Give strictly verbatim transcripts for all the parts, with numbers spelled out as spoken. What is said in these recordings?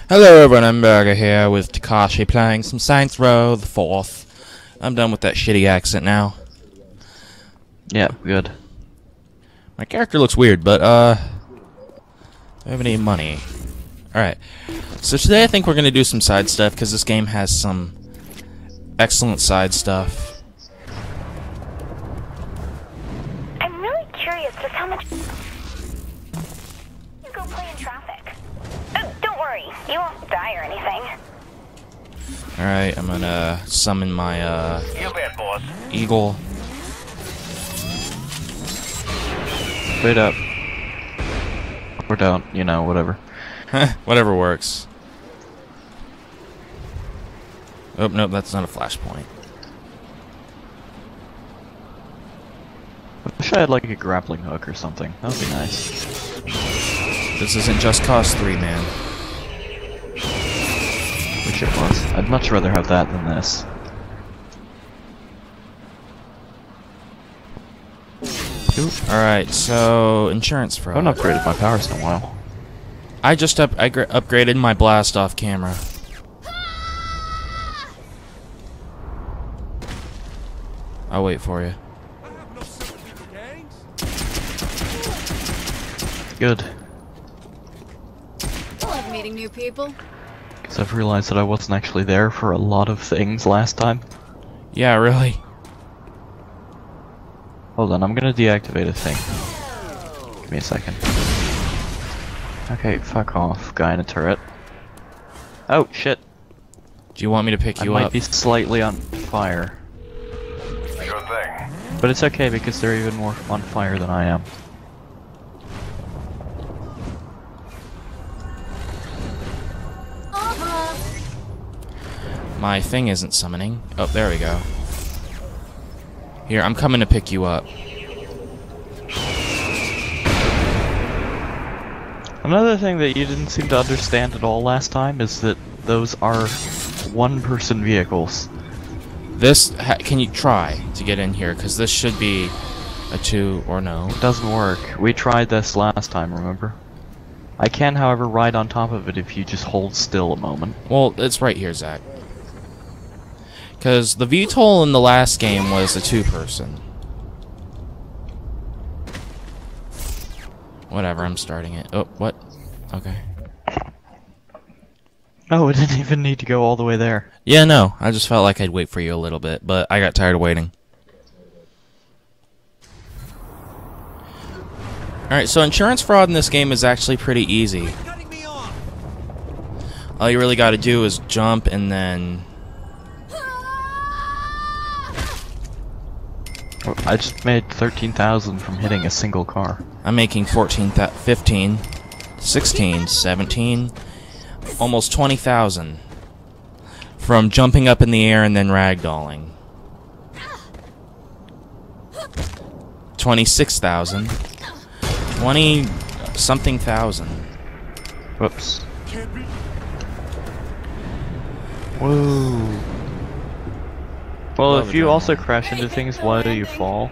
Hello everyone, I'm Burger here with Takashi playing some Saints Row the fourth. I'm done with that shitty accent now. Yeah, good. My character looks weird, but uh... do I have any money? Alright. So today I think we're gonna do some side stuff, because this game has some excellent side stuff. I'm really curious just how much... You go play in traffic. Oh, don't worry, you won't die or anything. Alright, I'm gonna summon my uh... You bet, boss. eagle. Straight up. Or down, you know, whatever. Whatever works. Oh, nope, that's not a flashpoint. I wish I had like a grappling hook or something. That would be nice. This isn't Just Cause three, man. Wish it was. I'd much rather have that than this. Alright, so insurance I fraud. haven't upgraded my powers in a while. I just up I gr upgraded my blast off camera. I'll wait for you. Good. I love meeting new people. Because I've realized that I wasn't actually there for a lot of things last time. Yeah, really. Hold on, I'm gonna deactivate a thing. Give me a second. Okay, fuck off, guy in a turret. Oh, shit. Do you want me to pick I you might up? be slightly on fire. Sure thing. But it's okay because they're even more on fire than I am. Uh-huh. My thing isn't summoning. Oh, there we go. Here, I'm coming to pick you up. Another thing that you didn't seem to understand at all last time is that those are one-person vehicles. This, ha can you try to get in here? Because this should be a two or no. It doesn't work. We tried this last time, remember? I can, however, ride on top of it if you just hold still a moment. Well, it's right here, Zach. Because the V TOL in the last game was a two-person. Whatever, I'm starting it. Oh, what? Okay. Oh, it didn't even need to go all the way there. Yeah, no. I just felt like I'd wait for you a little bit, but I got tired of waiting. Alright, so insurance fraud in this game is actually pretty easy. All you really gotta do is jump and then... I just made thirteen thousand from hitting a single car. I'm making fourteen, fifteen, sixteen, seventeen, almost twenty thousand from jumping up in the air and then ragdolling. twenty-six thousand. twenty something thousand. Whoops. Whoa. Well, Love if you adrenaline. also crash into things, why do you fall?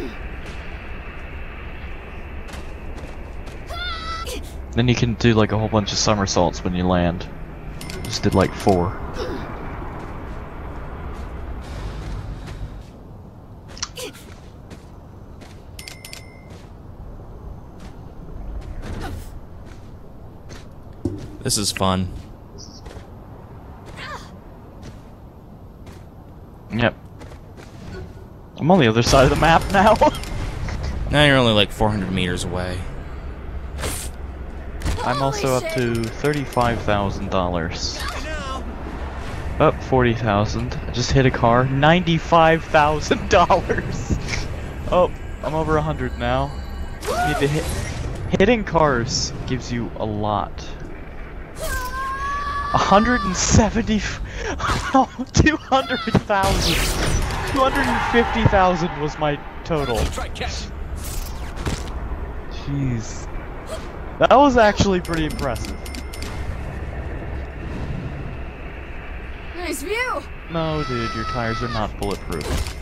Then you can do like a whole bunch of somersaults when you land. Just did like four. This is fun. Yep. I'm on the other side of the map now. Now you're only like four hundred meters away. I'm also up to thirty-five thousand dollars. Up forty thousand. I just hit a car. Ninety-five thousand dollars. Oh, I'm over a hundred now. Need to hit. Hitting cars gives you a lot. A hundred and seventy. Two hundred thousand. Two hundred and fifty thousand was my total. Jeez. That was actually pretty impressive. Nice view. No, dude, your tires are not bulletproof.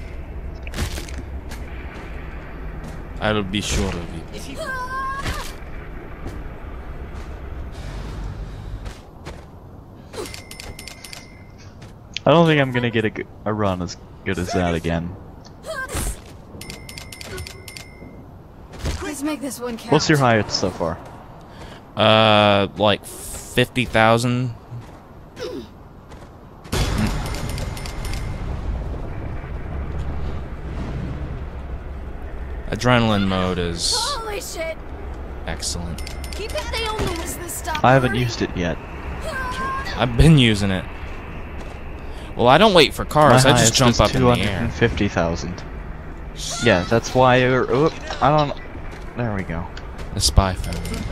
I'll be sure of it. I don't think I'm gonna get a, g- a run as good as that again. Let's make this one count. What's your highest so far? Uh, like fifty thousand. Adrenaline mode is Holy shit! excellent. Keep it. They only use this stuff. I haven't used it yet. I've been using it. Well, I don't wait for cars. I just jump up in the two air. hundred fifty thousand. Yeah, that's why. Uh, oop, I don't. There we go. The spy phone.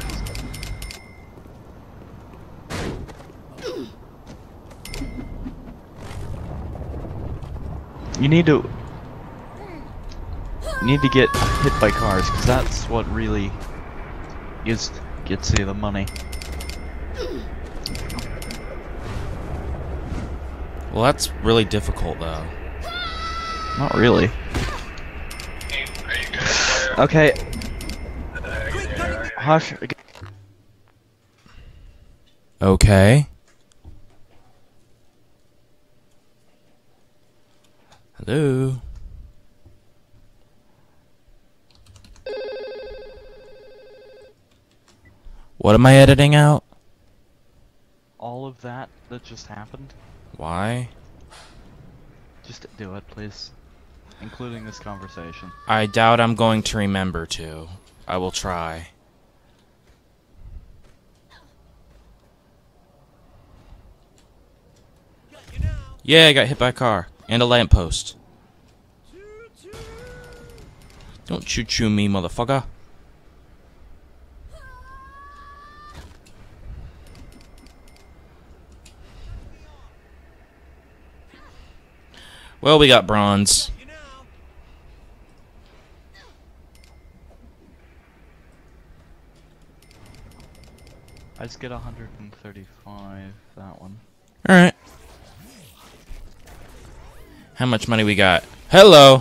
You need to. You need to get hit by cars, because that's what really is gets you the money. Well, that's really difficult, though. Not really. Okay. Hush. Okay. Hello. What am I editing out? All of that that just happened. Why? Just do it, please. Including this conversation. I doubt I'm going to remember to. I will try. Yeah, I got hit by a car. And a lamppost. Don't choo-choo me, motherfucker. Well, we got bronze. I just get one hundred thirty-five, that one. Alright. How much money we got? Hello!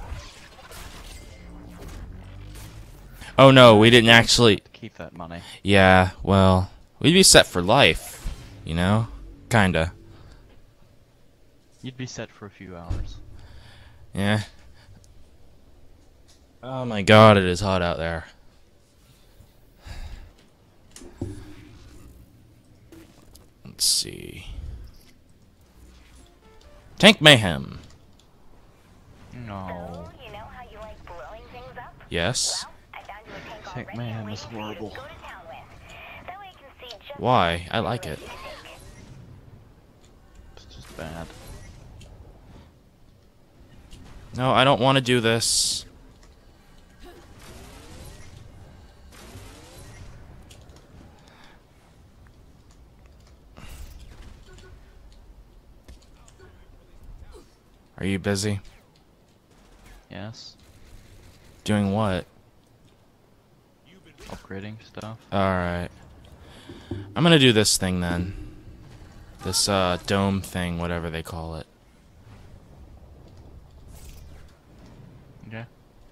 Oh no, we didn't actually... Keep that money. Yeah, well, we'd be set for life. You know? Kinda. You'd be set for a few hours. Yeah. Oh my god, it is hot out there. Let's see. Tank Mayhem. No. You know how you like blowing things up? Yes. Well, I found you a tank Tank already Mayhem waiting is for you to horrible. go to town with. That way you can see just Why? I like it. It's just bad. No, I don't want to do this. Are you busy? Yes. Doing what? Upgrading stuff. Alright. I'm gonna do this thing then. This, uh, dome thing, whatever they call it. Okay.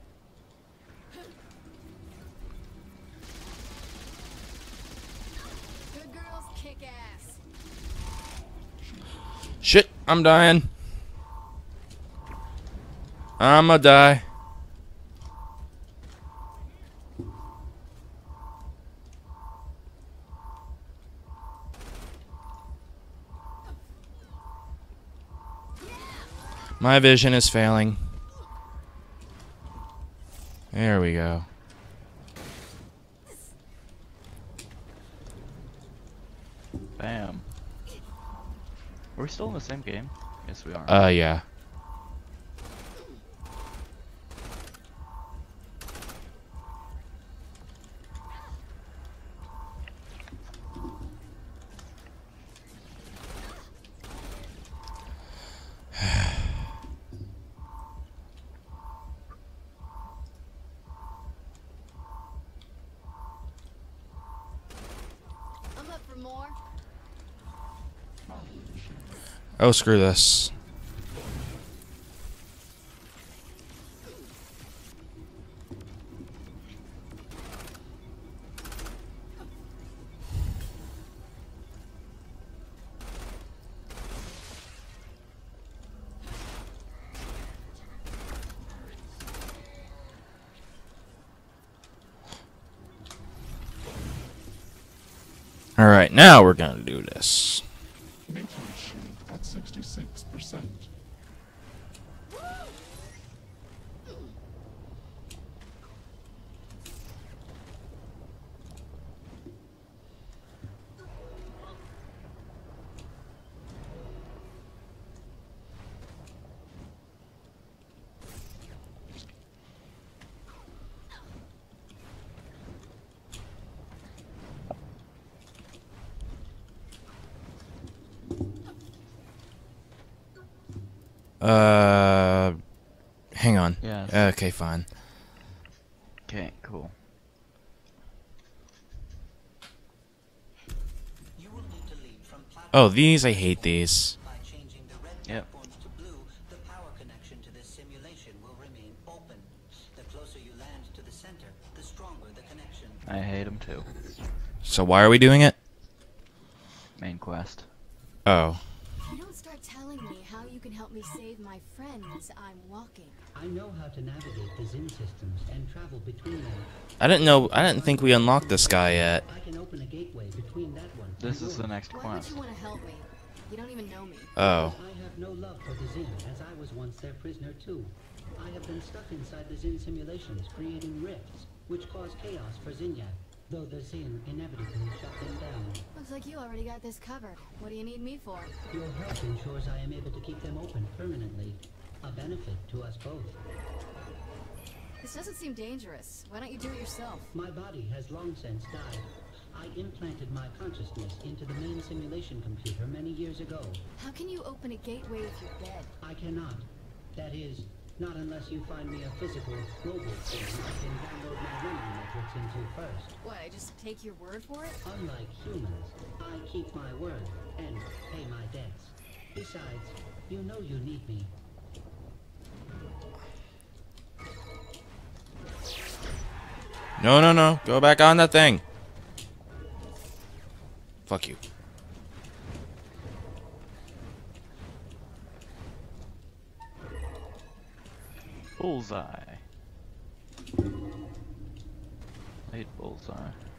Good girls kick ass. Shit, I'm dying. I'ma die. My vision is failing. There we go. Bam. Are we still in the same game? Yes, we are. Uh, yeah. I'm up for more. Oh, screw this. Alright, now we're gonna do this. At sixty-six percent. Uh, hang on. Yes. Okay, fine. Okay, cool. Oh, these, I hate these. By changing the red Yep. platforms to blue, the power connection to this simulation will remain open. The closer you land to the center, the stronger the connection. I hate them too. So why are we doing it? Main quest. Oh. If you don't start telling me how you can help me save my friends, I'm walking. I know how to navigate the Zin systems and travel between them. I didn't know, I didn't think we unlocked this guy yet. I can open a gateway between that one. This and is the yours. next Why would quest. you want to help me? You don't even know me. Oh. I have no love for the Zin, as I was once their prisoner too. I have been stuck inside the Zin simulations, creating rifts, which cause chaos for Zinyak, though the Zin inevitably shut them down. Looks like you already got this covered. What do you need me for? Your help ensures I am able to keep them open permanently, a benefit to us both. This doesn't seem dangerous. Why don't you do it yourself? My body has long since died. I implanted my consciousness into the main simulation computer many years ago. How can you open a gateway if you're dead? I cannot. That is, not unless you find me a physical, global thing I can download my memory metrics into first. What, I just take your word for it? Unlike humans, I keep my word and pay my debts. Besides, you know you need me. No, no, no. Go back on that thing. Fuck you. Bullseye. I hate bullseye.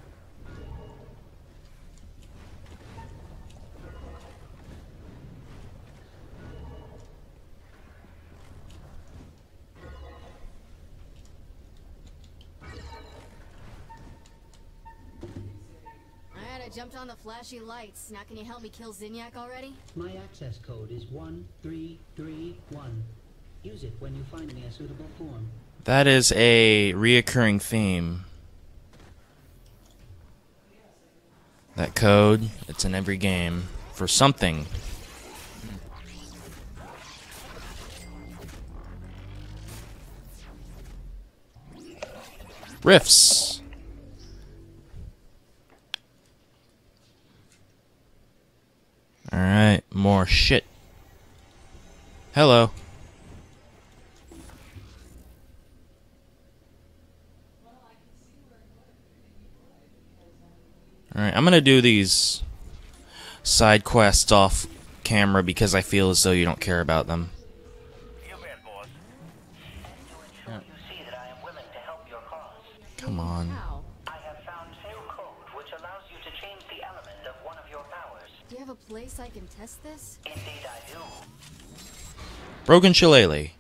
Alright, I jumped on the flashy lights. Now can you help me kill Zinyak already? My access code is one three three one. Use it when you find me a suitable form. That is a reoccurring theme. That code, it's in every game. For something. Rifts. Alright, more shit. Hello. Alright, I'm gonna do these side quests off camera because I feel as though you don't care about them. You bet, boss. And to ensure you see that I am willing to help your cause, Come on. How? I have found new code which allows you to change the element of one of your powers. Do you have a place I can test this? Indeed I do. Broken Shillelagh.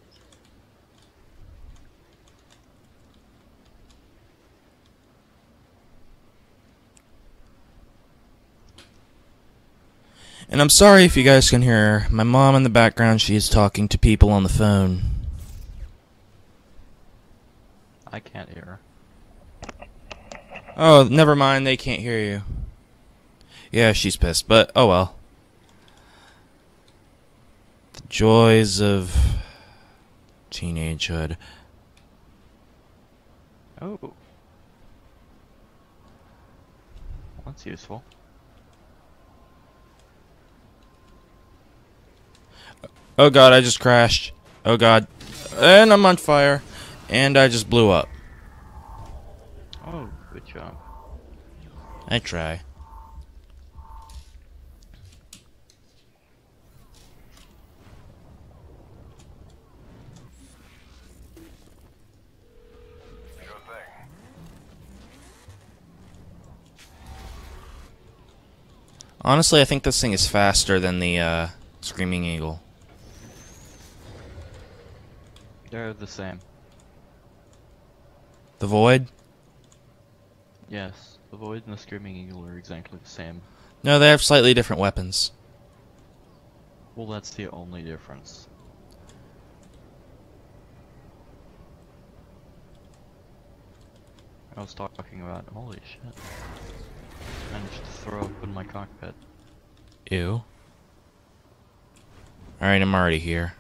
And I'm sorry if you guys can hear my mom in the background. She is talking to people on the phone. I can't hear. Oh, never mind. They can't hear you. Yeah, she's pissed, but oh well. The joys of teenagehood. Oh. That's useful. Oh god, I just crashed. Oh god. And I'm on fire. And I just blew up. Oh, good job. I try. Sure thing. Honestly, I think this thing is faster than the uh, Screaming Eagle. They're the same. The Void? Yes, the Void and the Screaming Eagle are exactly the same. No, they have slightly different weapons. Well, that's the only difference. I was talking about, holy shit. Managed to throw open my cockpit. Ew. Alright, I'm already here.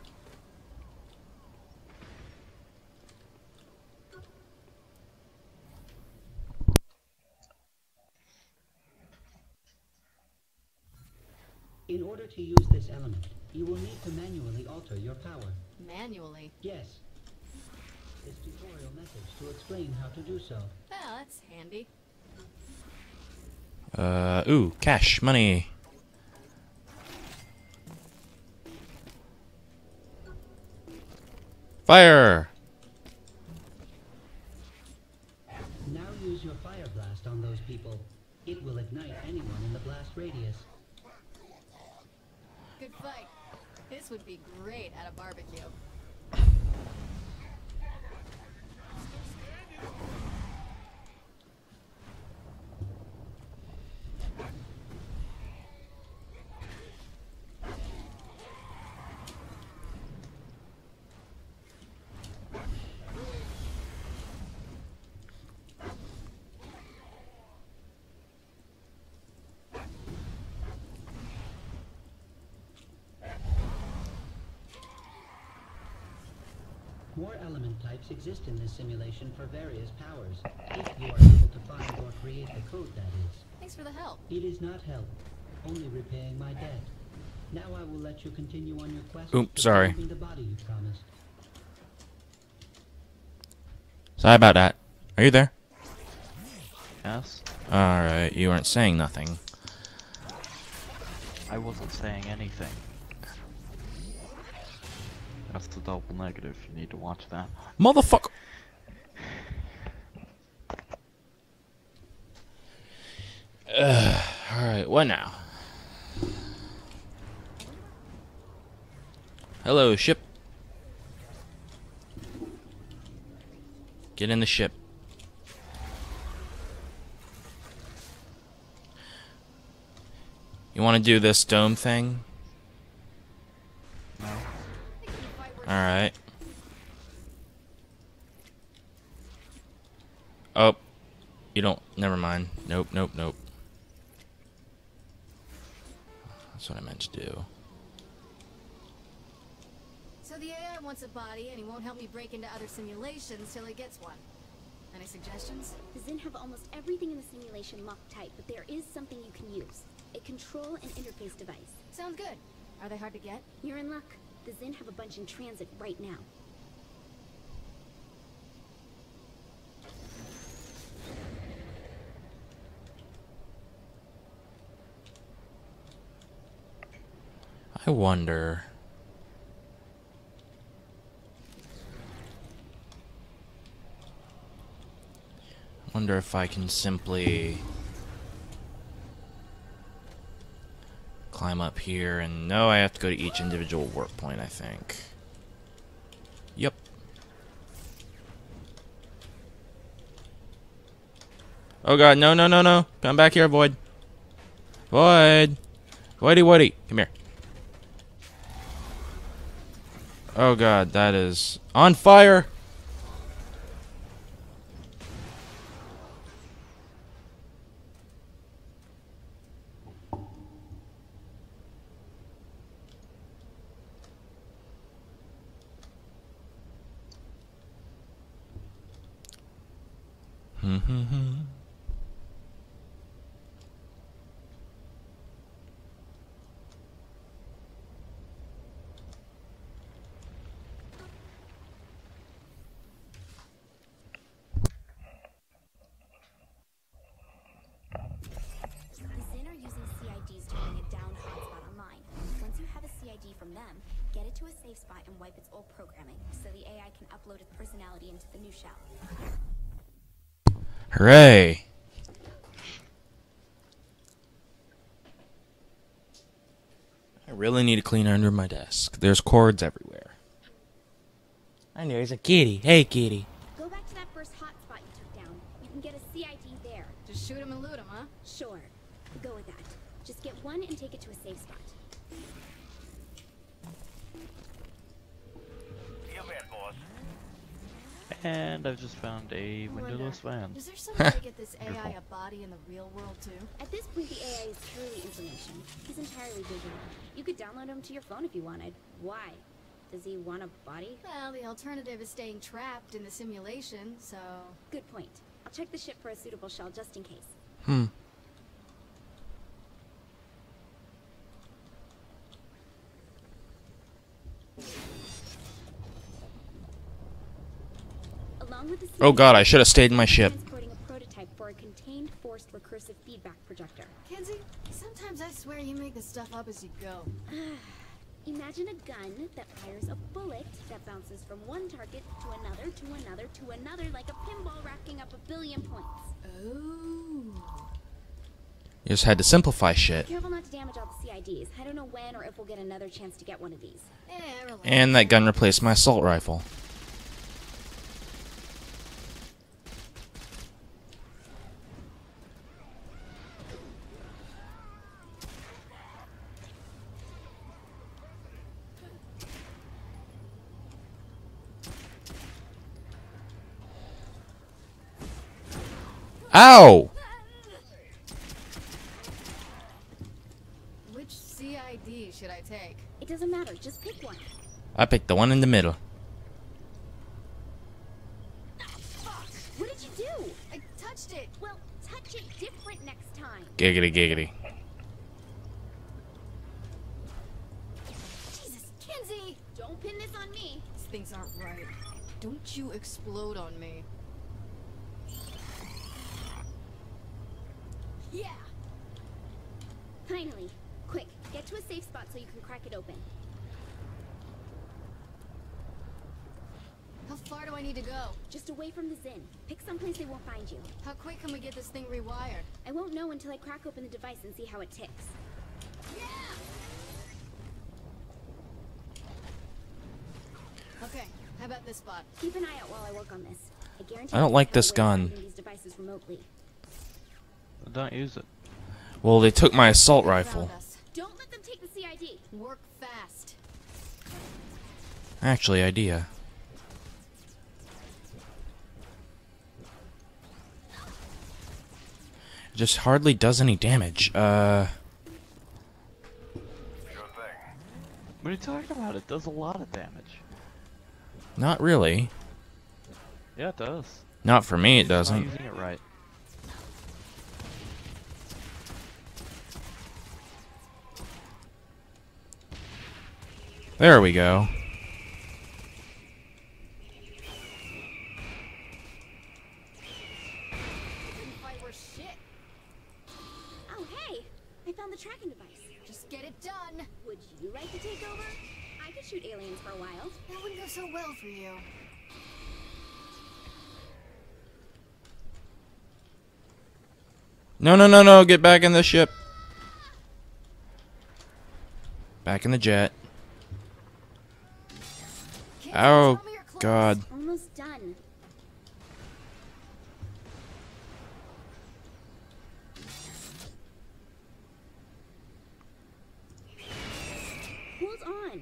In order to use this element, you will need to manually alter your power. Manually. Yes. This tutorial message to explain how to do so. Well, that's handy. Uh, ooh, cash, money. Fire! Now use your fire blast on those people. It will ignite anyone in the blast radius. Good fight. This would be great at a barbecue. More element types exist in this simulation for various powers, if you are able to find or create the code, that is. Thanks for the help. It is not help, only repaying my debt. Now I will let you continue on your quest. Oops, to sorry. find me the body you promised. Sorry about that. Are you there? Yes? Alright, you weren't saying nothing. I wasn't saying anything. That's the double negative, you need to watch that. Motherfucker! Alright, what now? Hello, ship. Get in the ship. You want to do this dome thing? Alright. Oh. You don't. Never mind. Nope, nope, nope. That's what I meant to do. So the A I wants a body, and he won't help me break into other simulations till he gets one. Any suggestions? The Zin have almost everything in the simulation locked tight, but there is something you can use. A control and interface device. Sounds good. Are they hard to get? You're in luck. The Zin have a bunch in transit right now. I wonder. I wonder if I can simply climb up here, and no, I have to go to each individual work point, I think. Yep. Oh god, no, no, no, no. Come back here, Void. Void. Voidy, Voidy. Come here. Oh god, that is on fire. Mm-hmm. The Zin are using C I Ds to bring a down hotspot online. Once you have a C I D from them, get it to a safe spot and wipe its old programming, so the A I can upload its personality into the new shell. Hooray. really need to clean under my desk. There's cords everywhere. And there's a kitty. Hey, kitty. Go back to that first hotspot you took down. You can get a C I D there. Just shoot him and loot him, huh? Sure. Go with that. Just get one and take it to a safe spot. You bet, boss. And I've just found a windowless van. Is there some way to get this A I a body in the real world too? At this point, the A I is truly information. He's entirely digital. You could download him to your phone if you wanted. Why? Does he want a body? Well, the alternative is staying trapped in the simulation, so... Good point. I'll check the ship for a suitable shell just in case. Hmm. Along with the Oh god, I should have stayed in my ship. transporting a prototype for a contained forced recursive feedback projector. Kenzie, sometimes I swear you make this stuff up as you go. Imagine a gun that fires a bullet that bounces from one target to another, to another, to another, like a pinball racking up a billion points. Oh. You just had to simplify shit. Careful not to damage all the C I Ds. I don't know when or if we'll get another chance to get one of these. Eh, relax. And that gun replaced my assault rifle. Ow! Which C I D should I take? It doesn't matter. Just pick one. I picked the one in the middle. What did you do? I touched it. Well, touch it different next time. Giggity giggity. Jesus, Kenzie! Don't pin this on me. These things aren't right. Don't you explode on me. Yeah! Finally. Quick, get to a safe spot so you can crack it open. How far do I need to go? Just away from the Zin. Pick someplace they won't find you. How quick can we get this thing rewired? I won't know until I crack open the device and see how it ticks. Yeah! Okay, how about this spot? Keep an eye out while I work on this. I guarantee I don't there's like a this better way of gun. finding these devices remotely. Don't use it. Well, they took my assault They rifle. found us. Don't let them take the C I D. Work fast. Actually, idea. It just hardly does any damage. Uh, Sure thing. What are you talking about? It does a lot of damage. not really. Yeah, it does. Not for me, it Not doesn't. using it right. There we go. Couldn't fight worth shit. Oh, hey! I found the tracking device. Just get it done. Would you like to take over? I could shoot aliens for a while. That wouldn't go so well for you. No, no, no, no, get back in the ship. Back in the jet. Kenzie, Oh, tell me you're close. God. Almost done. Hold on.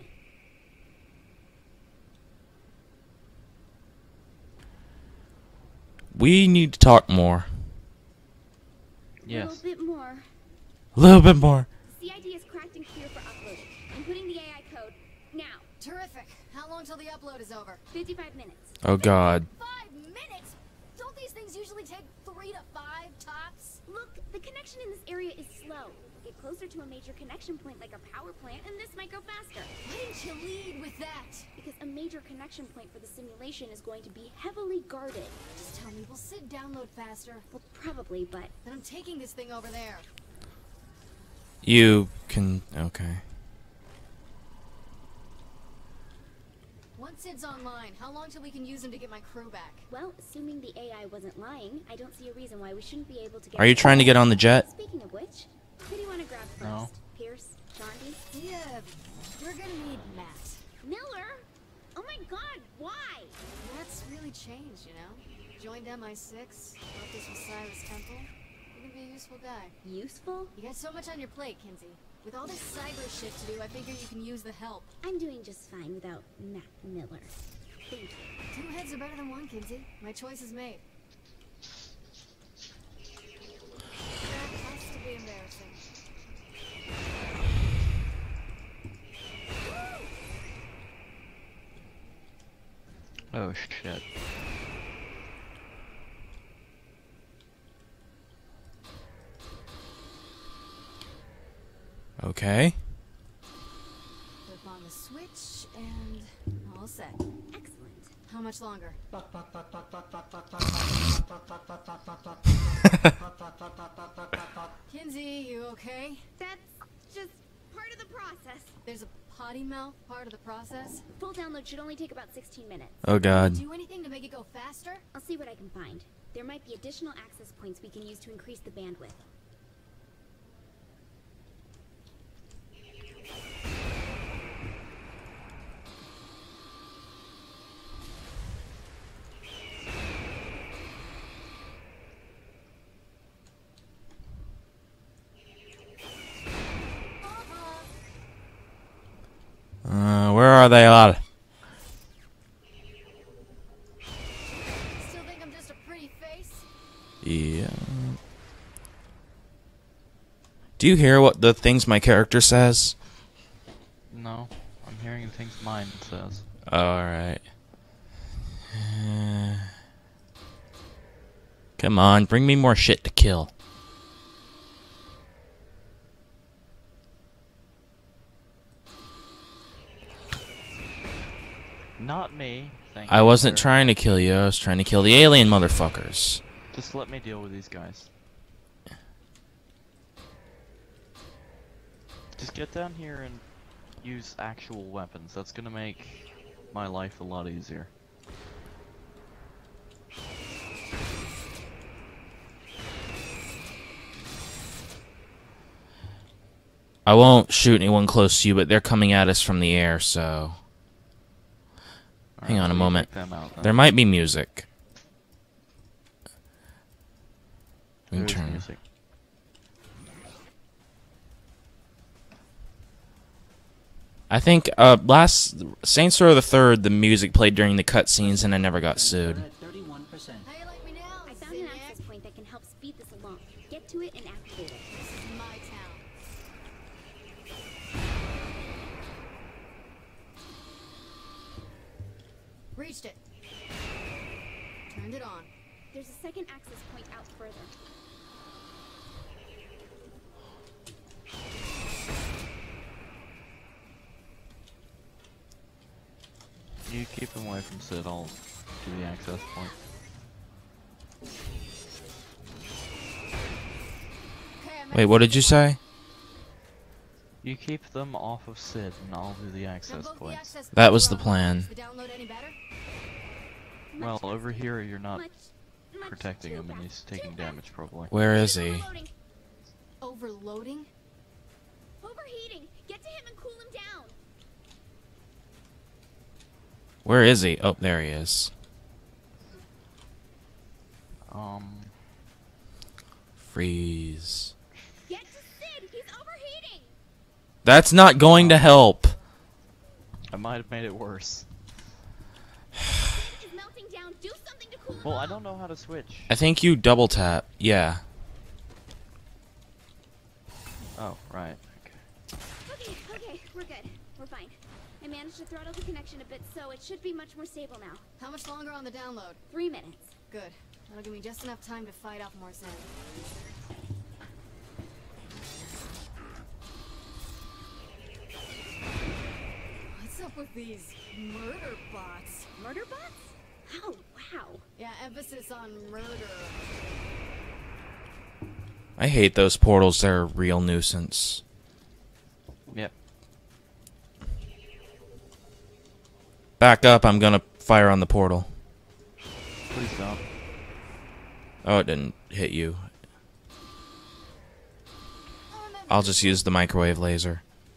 We need to talk more. A Yes. little bit more. A little bit more. C I D is cracked and clear for uploading. I'm putting the A I code now. Terrific. How long till the upload is over? fifty-five minutes. Oh, God. Five minutes? Don't these things usually take three to five tops? Look, the connection in this area is slow. Get closer to a major connection point like a power plant, and this might go faster. Why didn't you lead with that? Because a major connection point for the simulation is going to be heavily guarded. Just tell me, will Sid download faster? Well, probably, but Then I'm taking this thing over there. You can... Okay. Once Sid's online, how long till we can use him to get my crew back? well, assuming the A I wasn't lying, I don't see a reason why we shouldn't be able to get. Are you trying to get on the jet? Speaking of which, who do you want to grab first? No. Pierce? Jondi? Yeah, we're gonna need Matt. Miller? Oh my god, why? Matt's really changed, you know? Joined M I six, worked as Osiris Temple. You're gonna be a useful guy. Useful? You got so much on your plate, Kinsey. With all this cyber shit to do, I figure you can use the help. I'm doing just fine without Matt Miller. Thank you. Two heads are better than one, Kinsey. My choice is made. That has to be embarrassing. Oh shit. Okay. Flip on the switch and all set. Excellent. How much longer? Kinsey, you okay? That's just part of the process. There's a potty mouth part of the process. Full download should only take about sixteen minutes. Oh god. Do anything to make it go faster? I'll see what I can find. There might be additional access points we can use to increase the bandwidth. Uh, where are they all? Still think I'm just a pretty face? Yeah. Do you hear what the things my character says? No, I'm hearing the things mine says. Alright. Uh, come on, bring me more shit to kill. Not me. Thank I you, wasn't sir. trying to kill you, I was trying to kill the alien motherfuckers. Just let me deal with these guys. Just get down here and use actual weapons. That's gonna make my life a lot easier. I won't shoot anyone close to you, but they're coming at us from the air, so... Hang Alright, on a let me moment. take them out, then. There might be music. We There can is turn. music. I think uh, last Saints Row the Third, the music played during the cutscenes, and I never got sued. thirty-one percent. How you like me now? I found an Zinyak? access point that can help speed this along. Get to it and activate it. This is my town. Reached it. Turned it on. There's a second access point out further. You keep them away from Sid, I'll do the access point. Okay, I'm Wait, what did you say? You keep them off of Sid, and I'll do the Now access both the points. access That points was are the on. plan. Is the download any better? Well, over here you're not Much, much protecting too him, and fast, he's too taking fast. damage probably. Where is he? Overloading. Overloading? Overheating. Get to him and cool him down. Where is he? Oh, there he is. Um, Freeze. Get to Sid. He's overheating. That's not going to help. I might have made it worse. He's melting down. Do something to cool him Well, I off. don't know how to switch. I think you double tap. Yeah. Oh, right. Okay. Okay, okay, we're good. We're fine. I managed to throttle the connection a bit, so it should be much more stable now. How much longer on the download? Three minutes. Good. That'll give me just enough time to fight off more Zen. What's up with these murder bots? Murder bots? Oh, wow. Yeah, emphasis on murder. I hate those portals. They're a real nuisance. Yep. Back up. I'm gonna fire on the portal. Please don't. Oh, it didn't hit you. I'll just use the microwave laser.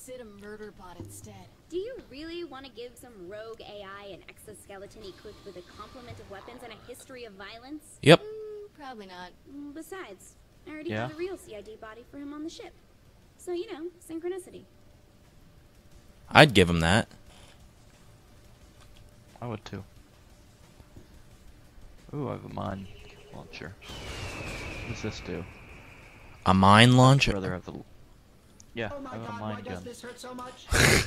Sid a murder bot instead. Do you really want to give some rogue A I an exoskeleton equipped with a complement of weapons and a history of violence? Yep. Mm, probably not. Mm, Besides, I already Yeah. have a real C I D body for him on the ship. So, you know, synchronicity. I'd give him that. I would too. Ooh, I have a mine launcher. What does this do? A mine I'd launcher? rather have the. Yeah, Oh my I have a god, why mine does gun. this hurt so much?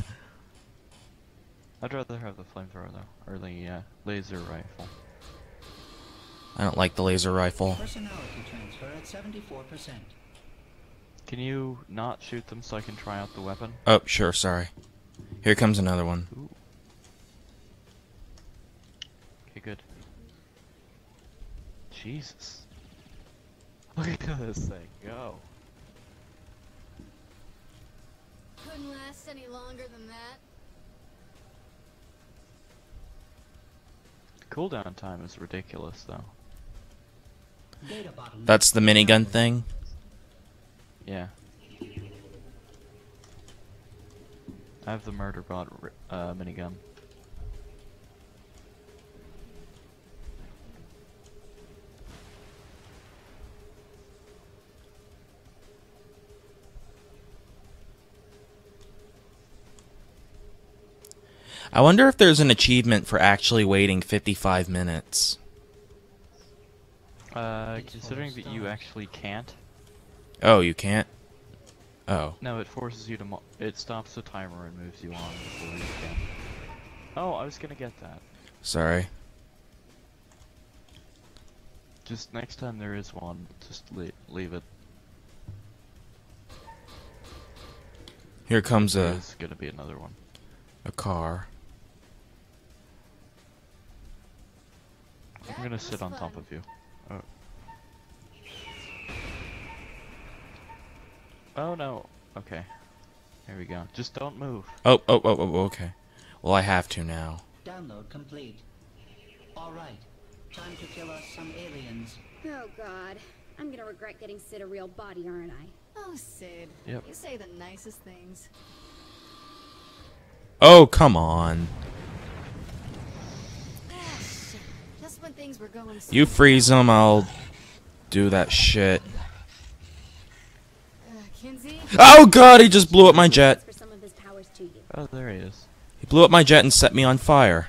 I'd rather have the flamethrower though, or the uh, laser rifle. I don't like the laser rifle. Personality transfer at seventy-four percent. Can you not shoot them so I can try out the weapon? Oh, sure, sorry. Here comes another one. Ooh. Okay, good. Jesus. Look at this thing go. Couldn't last any longer than that. The cooldown time is ridiculous though. Data bottleneck. That's the minigun thing? Yeah. I have the murder bot ri- uh, minigun. I wonder if there's an achievement for actually waiting fifty-five minutes. Uh, considering that you actually can't. Oh, you can't? Oh. No, it forces you to. Mo it stops the timer and moves you on before you can. Oh, I was gonna get that. Sorry. Just next time there is one, just leave, leave it. Here comes a, There's gonna be another one. a car. I'm gonna sit on top of you. Oh. Oh no. Okay. There we go. Just don't move. Oh, oh, oh, oh, okay. Well, I have to now. Download complete. Alright. Time to kill us some aliens. Oh god. I'm gonna regret getting Sid a real body, aren't I? Oh, Sid. Yep. You say the nicest things. Oh, come on. Ah, shit. Just when things were going so You freeze them, I'll do that shit. Uh, Kinsey? Oh god, he just blew up my jet. For some of his powers to you. Oh, there he is. He blew up my jet and set me on fire.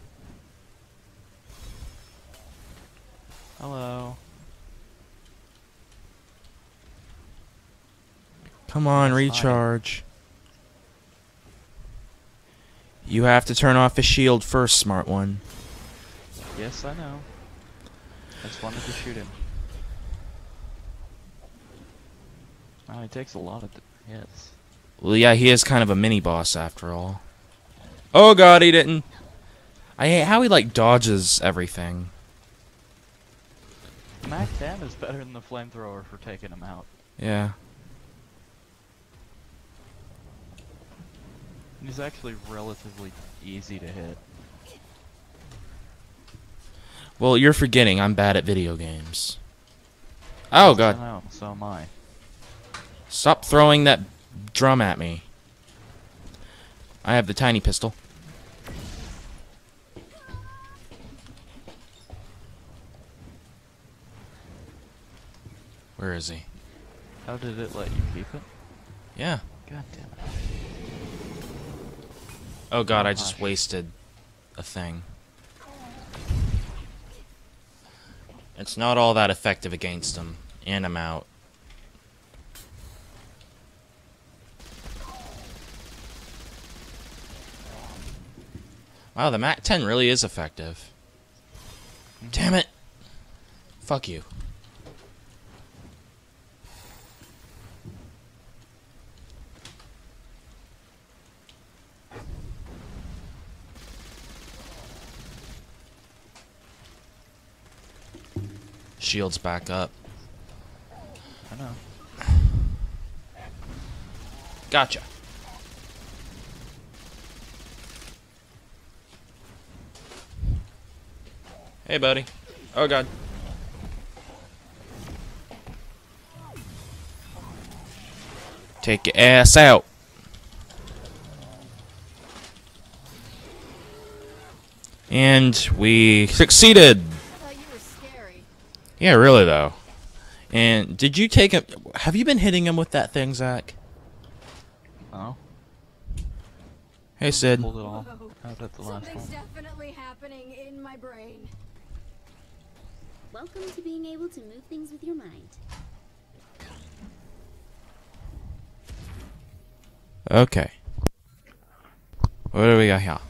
Hello. Come on, That's fine. recharge. You have to turn off his shield first, smart one. Yes, I know. I just wanted to shoot him. Oh, he takes a lot of hits. Well, yeah, he is kind of a mini-boss after all. Oh god, he didn't. I hate how he, like, dodges everything. Mac ten is better than the flamethrower for taking him out. Yeah. He's actually relatively easy to hit. Well, you're forgetting I'm bad at video games. Oh I god. know, so am I. Stop throwing that drum at me. I have the tiny pistol. Where is he? How did it let you keep it? Yeah. God damn it. Oh god, Oh, I just gosh. wasted a thing. It's not all that effective against him. And I'm out. Wow, the Mac ten really is effective. Damn it! Fuck you. Shield's back up. I know. Gotcha. Hey, buddy. Oh, God. Take your ass out. And we succeeded. I thought you were scary. Yeah, really though. And did you take him? Have you been hitting him with that thing, Zach? Oh. Hey, Sid. Pulled it all out at the last Something's one. definitely happening in my brain. Welcome to being able to move things with your mind. Okay. What do we got here?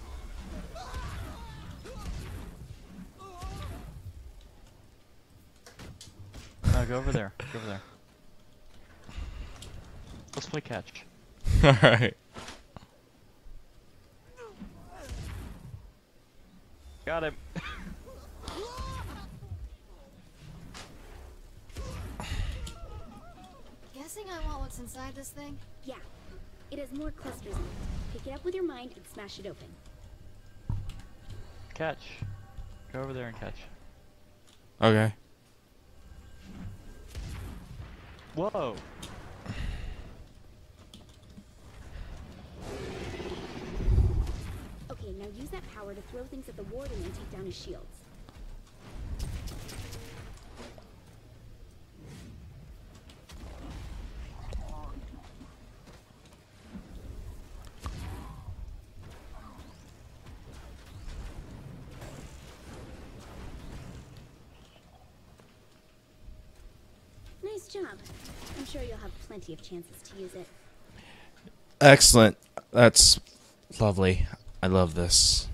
No, go over there. Go over there. Let's play catch. All right. Got him. Guessing I want what's inside this thing? Yeah. It has more clusters in it. Pick it up with your mind and smash it open. Catch. Go over there and catch. Okay. Whoa. Okay, now use that power to throw things at the warden and take down his shields. Nice job. I'm sure you'll have plenty of chances to use it. Excellent. That's lovely. I love this.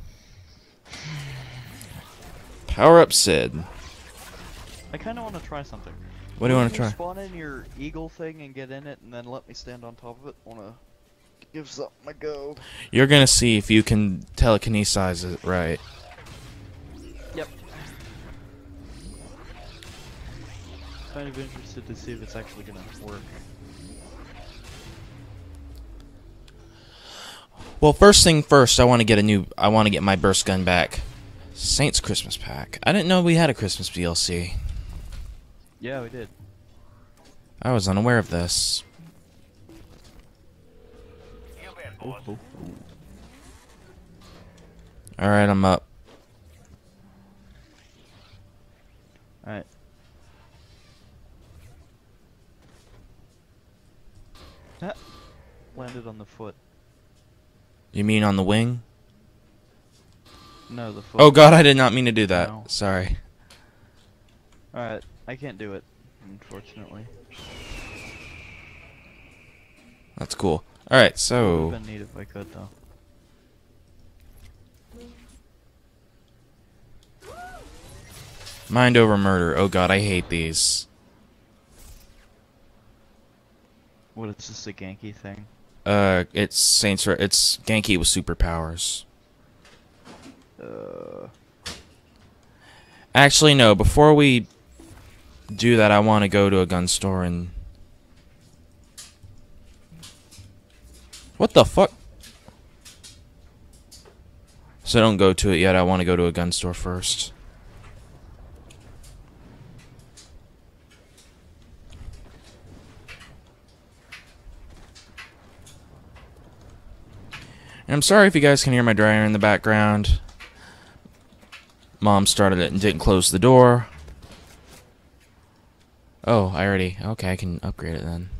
Power up, Sid. I kind of want to try something. What do you Will want to try? Spawn in your eagle thing and get in it, and then let me stand on top of it. Want to give something a go? You're gonna see if you can telekinesize it right. Yep. Kind of interested to see if it's actually gonna work. Well, first thing first, I want to get a new. I want to get my burst gun back. Saints Christmas pack. I didn't know we had a Christmas D L C. Yeah, we did. I was unaware of this. Feel bad, Oh, boss. oh, oh. All right, I'm up. All right. Ah, landed on the foot. You mean on the wing? No, the foot. Oh God, I did not mean to do that. No. Sorry. Alright, I can't do it, unfortunately. That's cool. All right, Would so have been neat if I could, though. mind over murder. Oh God, I hate these. What, it's just a Genki thing? Uh, it's Saints. Row- It's Genki with superpowers. Uh, Actually, no. Before we do that, I want to go to a gun store and. What the fuck? So don't go to it yet. I want to go to a gun store first. And I'm sorry if you guys can hear my dryer in the background. Mom started it and didn't close the door. Oh, I already... Okay, I can upgrade it then.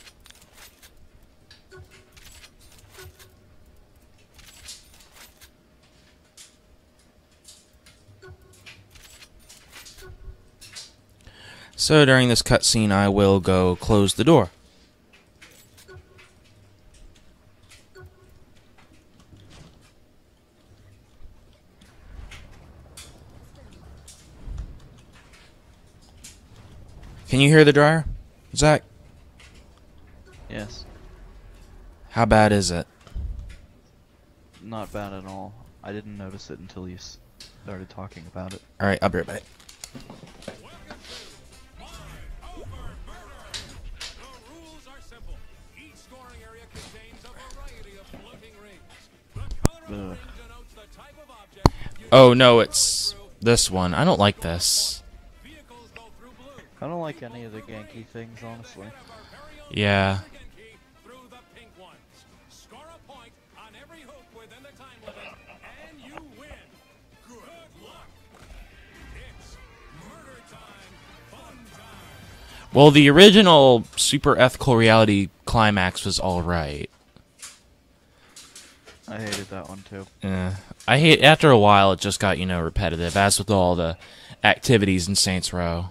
So during this cutscene, I will go close the door. Can you hear the dryer, Zach? yes. How bad is it? Not bad at all. I didn't notice it until you s started talking about it. Alright, I'll be right back. Ugh. Oh no, it's this one. I don't like this. I don't like any of the Genki things, honestly. Yeah. Well, the original Super Ethical Reality climax was alright. I hated that one too. Yeah. I hate, after a while, it just got, you know, repetitive, as with all the activities in Saints Row.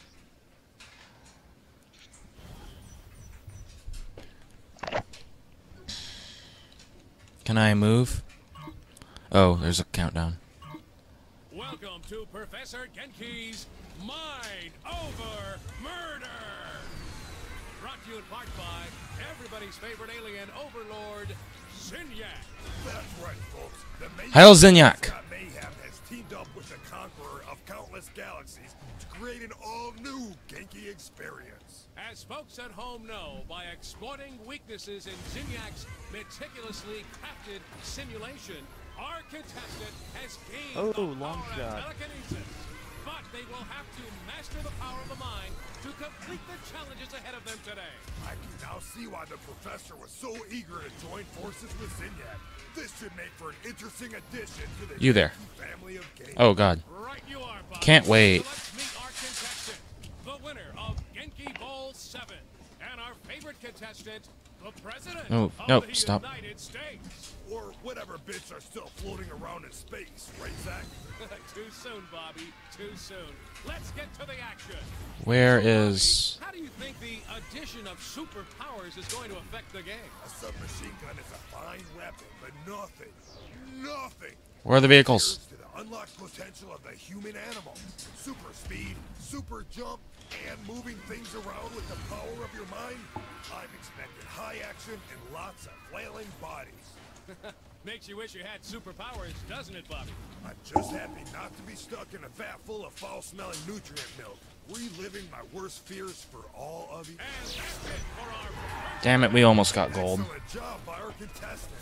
Can I move? Oh, there's a countdown. Welcome to Professor Genki's Mind Over Murder! Brought to you in part by everybody's favorite alien overlord, Zinyak. That's right, folks. The main Heil Zinyak! Scott Mayhem has teamed up with the conqueror of countless galaxies to create an all-new Genki experience. As folks at home know, by exploiting weaknesses in Zinyak's meticulously crafted simulation, our contestant has gained Oh, the long power shot. of telekinesis. But they will have to master the power of the mind to complete the challenges ahead of them today. I can now see why the professor was so eager to join forces with Zinyak. This should make for an interesting addition to the You there. Genki family of games. Oh, God. Right you are, Bob. Can't wait. So let's meet our contestant, the winner of Genki Bowl seven, and our favorite contestant, the president Oh, of no, the stop. United States. Or whatever bits are still floating around in space, right, Zach? Too soon, Bobby. Too soon. Let's get to the action. Where is... How do you think the addition of superpowers is going to affect the game? A submachine gun is a fine weapon, but nothing, nothing Where are the vehicles? compares to the unlocked potential of the human animal. Super speed, super jump, and moving things around with the power of your mind. I'm expecting high action and lots of flailing bodies. Makes you wish you had superpowers, doesn't it, Bobby? I'm just happy not to be stuck in a vat full of foul-smelling nutrient milk, reliving my worst fears for all of you. And that's it for our Damn it, we almost got gold. Excellent job by our contestant.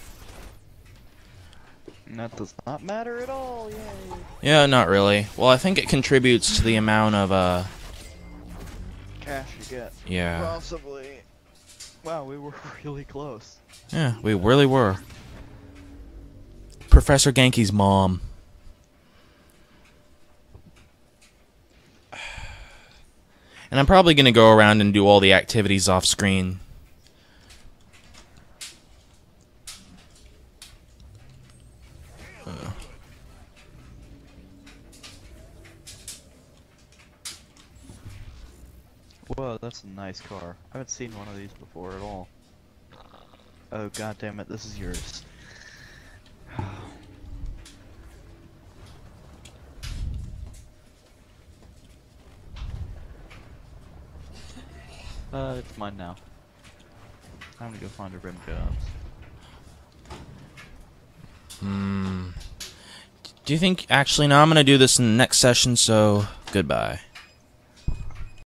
And that does not matter at all. Yay. Yeah, not really. Well, I think it contributes to the amount of, uh... Cash you get. Yeah. Possibly. Wow, we were really close. Yeah, we really were. Professor Genki's mom. And I'm probably going to go around and do all the activities off screen. Uh. Whoa, that's a nice car. I haven't seen one of these before at all. Oh, god damn it, this is yours. Uh, it's mine now. Time to go find a rim jobs. Hmm. Do you think... Actually, no, I'm going to do this in the next session, so... Goodbye.